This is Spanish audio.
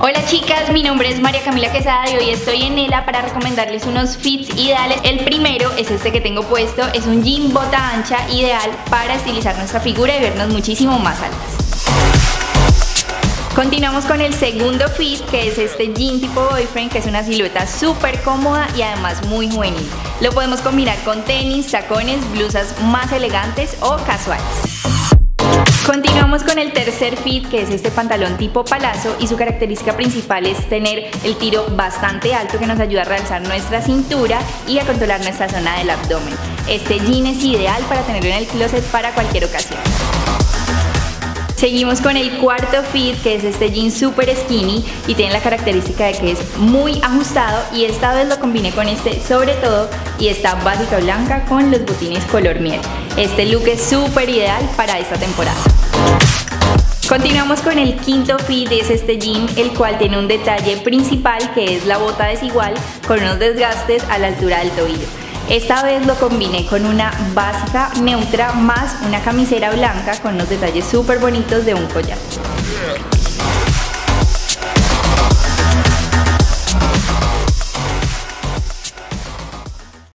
Hola chicas, mi nombre es María Camila Quesada y hoy estoy en Ela para recomendarles unos fits ideales. El primero es este que tengo puesto, es un jean bota ancha ideal para estilizar nuestra figura y vernos muchísimo más altas. Continuamos con el segundo fit, que es este jean tipo boyfriend, que es una silueta súper cómoda y además muy juvenil. Lo podemos combinar con tenis, tacones, blusas más elegantes o casuales. Continuamos con el tercer fit, que es este pantalón tipo palazo, y su característica principal es tener el tiro bastante alto que nos ayuda a realzar nuestra cintura y a controlar nuestra zona del abdomen. Este jean es ideal para tenerlo en el closet para cualquier ocasión. Seguimos con el cuarto fit, que es este jean super skinny y tiene la característica de que es muy ajustado, y esta vez lo combiné con este sobre todo y esta básica blanca con los botines color miel. Este look es súper ideal para esta temporada. Continuamos con el quinto fit, es este jean, el cual tiene un detalle principal que es la bota desigual con unos desgastes a la altura del tobillo. Esta vez lo combiné con una básica neutra más una camisera blanca con unos detalles súper bonitos de un collar.